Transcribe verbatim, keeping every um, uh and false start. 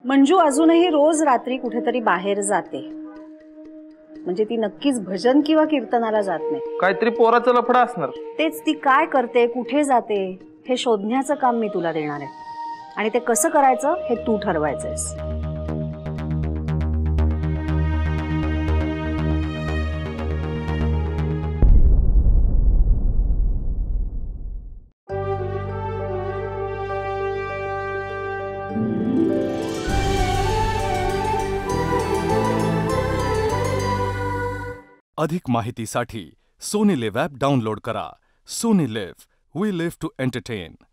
मंजू अजूनही रोज रात्री कुठेतरी बाहेर जाते, म्हणजे ती नक्कीच भजन किंवा कीर्तनाला जात नाही. काहीतरी पोराचं लफडं असणार. तेच ती काय करते, कुठे जाते हे शोधण्याचं काम मी तुला देणार आहे, आणि ते कसं करायचं हे तू ठरवायचंयस. अधिक माहितीसाठी सोनी लिव्ह ॲप डाउनलोड करा. Sony LIV, we live to entertain.